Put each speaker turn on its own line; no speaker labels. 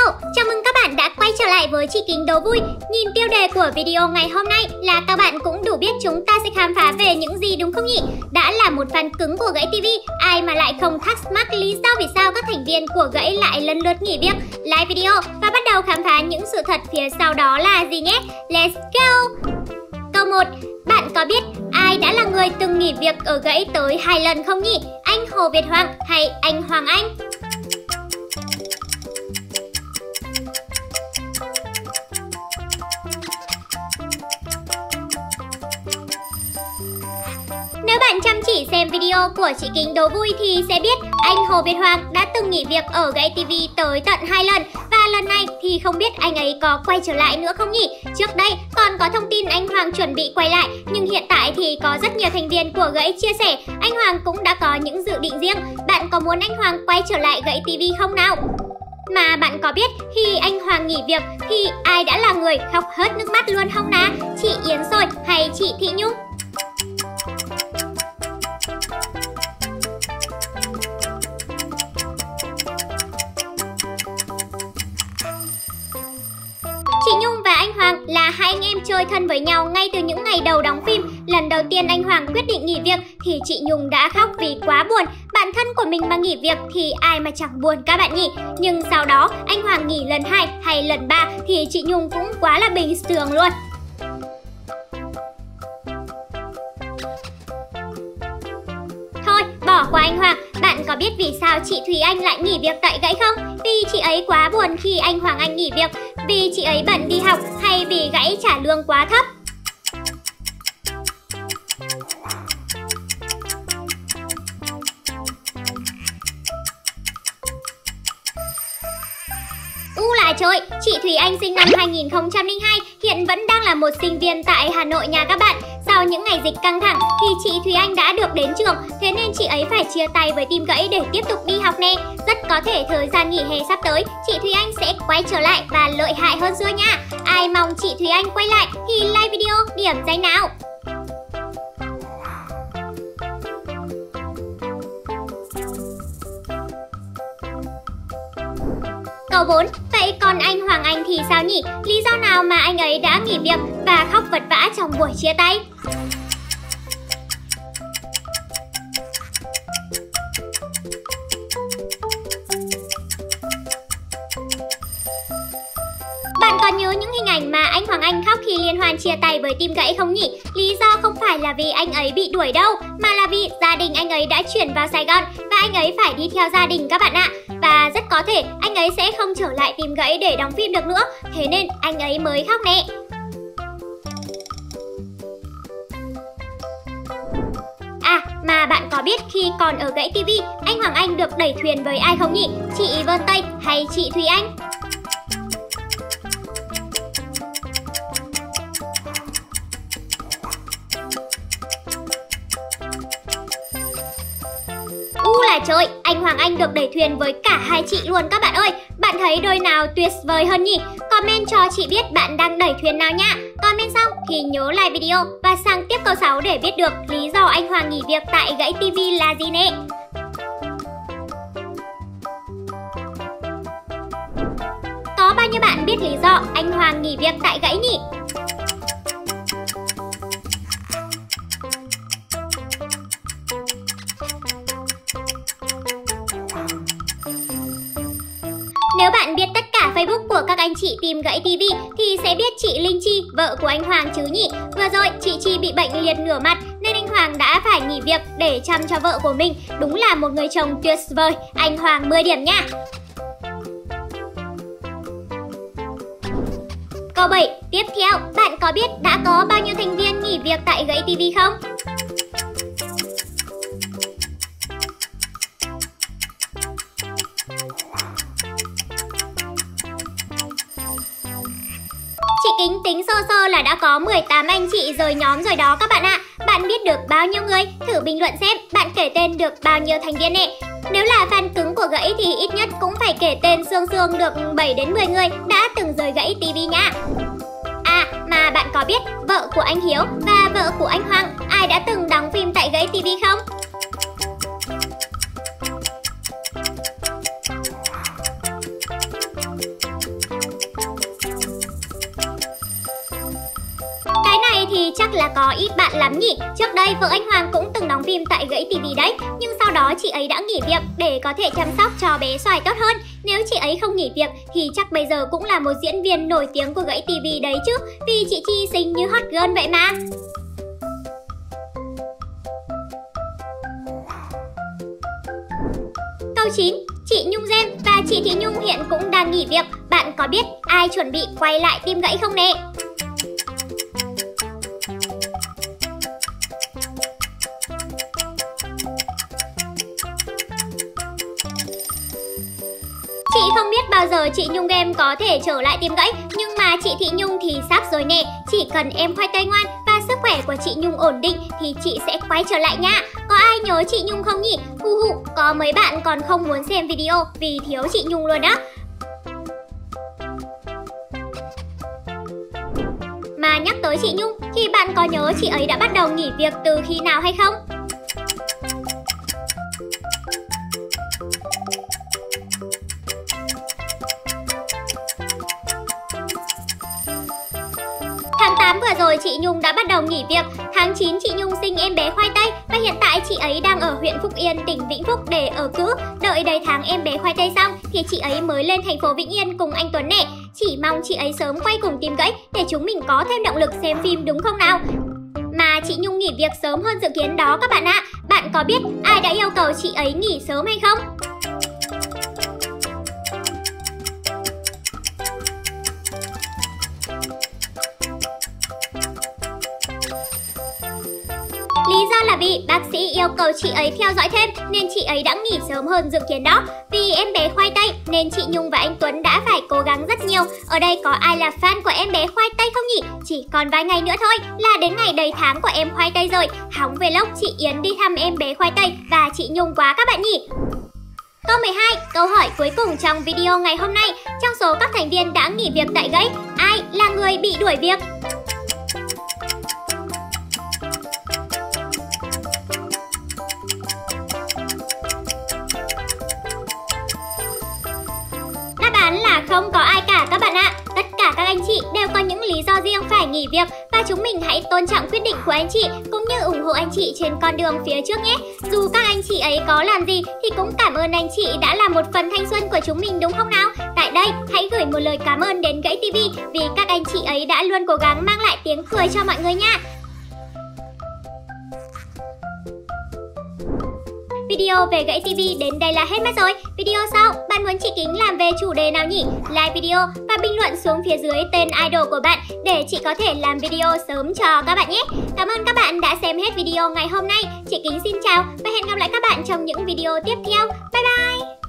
chào mừng các bạn đã quay trở lại với chị Kính đố vui. Nhìn tiêu đề của video ngày hôm nay là các bạn cũng đủ biết chúng ta sẽ khám phá về những gì đúng không nhỉ? Đã là một fan cứng của Gãy TV, ai mà lại không thắc mắc lý do vì sao các thành viên của Gãy lại lần lượt nghỉ việc. Like video và bắt đầu khám phá những sự thật phía sau đó là gì nhé. Let's go! Câu 1. Bạn có biết ai đã là người từng nghỉ việc ở Gãy tới 2 lần không nhỉ? Anh Hồ Việt Hoàng hay anh Hoàng Anh? Nếu bạn chăm chỉ xem video của chị Kính đố vui thì sẽ biết anh Hồ Việt Hoàng đã từng nghỉ việc ở Gãy TV tới tận 2 lần. Và lần này thì không biết anh ấy có quay trở lại nữa không nhỉ? Trước đây còn có thông tin anh Hoàng chuẩn bị quay lại, nhưng hiện tại thì có rất nhiều thành viên của Gãy chia sẻ anh Hoàng cũng đã có những dự định riêng. Bạn có muốn anh Hoàng quay trở lại Gãy TV không nào? Mà bạn có biết khi anh Hoàng nghỉ việc thì ai đã là người khóc hết nước mắt luôn không nào? Chị Yến Sôi hay chị Thị Nhung? Chị Nhung và anh Hoàng là hai anh em chơi thân với nhau ngay từ những ngày đầu đóng phim. Lần đầu tiên anh Hoàng quyết định nghỉ việc thì chị Nhung đã khóc vì quá buồn. Bạn thân của mình mà nghỉ việc thì ai mà chẳng buồn các bạn nhỉ? Nhưng sau đó anh Hoàng nghỉ lần 2 hay lần 3 thì chị Nhung cũng quá là bình thường luôn. Thôi, bỏ qua anh Hoàng. Bạn có biết vì sao chị Thùy Anh lại nghỉ việc tại Gãy không? Vì chị ấy quá buồn khi anh Hoàng Anh nghỉ việc, vì chị ấy bận đi học hay vì Gãy trả lương quá thấp? Là trời, chị Thùy Anh sinh năm 2002, hiện vẫn đang là một sinh viên tại Hà Nội nha các bạn. Sau những ngày dịch căng thẳng thì chị Thùy Anh đã được đến trường, thế nên chị ấy phải chia tay với team Gãy để tiếp tục đi học nè. Rất có thể thời gian nghỉ hè sắp tới, chị Thùy Anh sẽ quay trở lại và lợi hại hơn xưa nha. Ai mong chị Thùy Anh quay lại thì like video điểm danh nào. Câu 4. Vậy còn anh Hoàng Anh thì sao nhỉ? Lý do nào mà anh ấy đã nghỉ việc và khóc vật vã trong buổi chia tay? Bạn còn nhớ những hình ảnh mà anh Hoàng Anh khóc khi liên hoan chia tay với team Gãy không nhỉ? Lý do không phải là vì anh ấy bị đuổi đâu, mà là vì gia đình anh ấy đã chuyển vào Sài Gòn và anh ấy phải đi theo gia đình các bạn ạ. Và rất có thể anh ấy sẽ không trở lại team Gãy để đóng phim được nữa, thế nên anh ấy mới khóc nè. À, mà bạn có biết khi còn ở Gãy TV, anh Hoàng Anh được đẩy thuyền với ai không nhỉ? Chị Vân Tây hay chị Thùy Anh? Là trời, anh Hoàng Anh được đẩy thuyền với cả hai chị luôn các bạn ơi. Bạn thấy đôi nào tuyệt vời hơn nhỉ? Comment cho chị biết bạn đang đẩy thuyền nào nha. Comment xong thì nhớ like video và sang tiếp câu 6 để biết được lý do anh Hoàng nghỉ việc tại Gãy TV là gì nè. Có bao nhiêu bạn biết lý do anh Hoàng nghỉ việc tại Gãy nhỉ? Nếu bạn biết tất cả Facebook của các anh chị team Gãy TV thì sẽ biết chị Linh Chi, vợ của anh Hoàng chứ nhỉ? Vừa rồi chị Chi bị bệnh liệt nửa mặt nên anh Hoàng đã phải nghỉ việc để chăm cho vợ của mình. Đúng là một người chồng tuyệt vời, anh Hoàng 10 điểm nha. Câu 7. Tiếp theo, bạn có biết đã có bao nhiêu thành viên nghỉ việc tại Gãy TV không? Chị Kính tính sơ sơ là đã có 18 anh chị rời nhóm rồi đó các bạn ạ. Bạn biết được bao nhiêu người? Thử bình luận xem bạn kể tên được bao nhiêu thành viên nè. Nếu là fan cứng của Gãy thì ít nhất cũng phải kể tên sương sương được 7 đến 10 người đã từng rời Gãy TV nha. À, mà bạn có biết vợ của anh Hiếu và vợ của anh Hoàng ai đã từng đóng phim tại Gãy TV không? chắc là có ít bạn lắm nhỉ. Trước đây vợ anh Hoàng cũng từng đóng phim tại Gãy TV đấy, nhưng sau đó chị ấy đã nghỉ việc để có thể chăm sóc cho bé Xoài tốt hơn. Nếu chị ấy không nghỉ việc thì chắc bây giờ cũng là một diễn viên nổi tiếng của Gãy TV đấy chứ, vì chị Chi xinh như hot girl vậy mà. Câu 9. Chị Nhung Gem và chị Thị Nhung hiện cũng đang nghỉ việc. Bạn có biết ai chuẩn bị quay lại Team Gãy không nè? Chị không biết bao giờ chị Nhung Game có thể trở lại Team Gãy, nhưng mà chị Thị Nhung thì sắp rồi nè. Chỉ cần em khoai tây ngoan và sức khỏe của chị Nhung ổn định thì chị sẽ quay trở lại nha. Có ai nhớ chị Nhung không nhỉ? Có mấy bạn còn không muốn xem video vì thiếu chị Nhung luôn đó. Mà nhắc tới chị Nhung thì bạn có nhớ chị ấy đã bắt đầu nghỉ việc từ khi nào hay không? Tháng 8 vừa rồi chị Nhung đã bắt đầu nghỉ việc. Tháng 9 chị Nhung sinh em bé khoai tây và hiện tại chị ấy đang ở huyện Phúc Yên, tỉnh Vĩnh Phúc để ở cữ. Đợi đầy tháng em bé khoai tây xong thì chị ấy mới lên thành phố Vĩnh Yên cùng anh Tuấn nè. Chỉ mong chị ấy sớm quay cùng Team Gãy để chúng mình có thêm động lực xem phim đúng không nào? Mà chị Nhung nghỉ việc sớm hơn dự kiến đó các bạn ạ. Bạn có biết ai đã yêu cầu chị ấy nghỉ sớm hay không? Lý do là vì bác sĩ yêu cầu chị ấy theo dõi thêm nên chị ấy đã nghỉ sớm hơn dự kiến đó. Vì em bé khoai tây nên chị Nhung và anh Tuấn đã phải cố gắng rất nhiều. Ở đây có ai là fan của em bé khoai tây không nhỉ? Chỉ còn vài ngày nữa thôi là đến ngày đầy tháng của em khoai tây rồi. Hóng vlog chị Yến đi thăm em bé khoai tây và chị Nhung quá các bạn nhỉ. Câu 12, câu hỏi cuối cùng trong video ngày hôm nay. Trong số các thành viên đã nghỉ việc tại Gãy, ai là người bị đuổi việc? Là không có ai cả các bạn ạ. Tất cả các anh chị đều có những lý do riêng phải nghỉ việc và chúng mình hãy tôn trọng quyết định của anh chị cũng như ủng hộ anh chị trên con đường phía trước nhé. Dù các anh chị ấy có làm gì thì cũng cảm ơn anh chị đã là một phần thanh xuân của chúng mình đúng không nào? Tại đây hãy gửi một lời cảm ơn đến Gãy TV vì các anh chị ấy đã luôn cố gắng mang lại tiếng cười cho mọi người nha. Video về Gãy TV đến đây là hết mất rồi. Video sau, bạn muốn chị Kính làm về chủ đề nào nhỉ? Like video và bình luận xuống phía dưới tên idol của bạn để chị có thể làm video sớm cho các bạn nhé. Cảm ơn các bạn đã xem hết video ngày hôm nay. Chị Kính xin chào và hẹn gặp lại các bạn trong những video tiếp theo.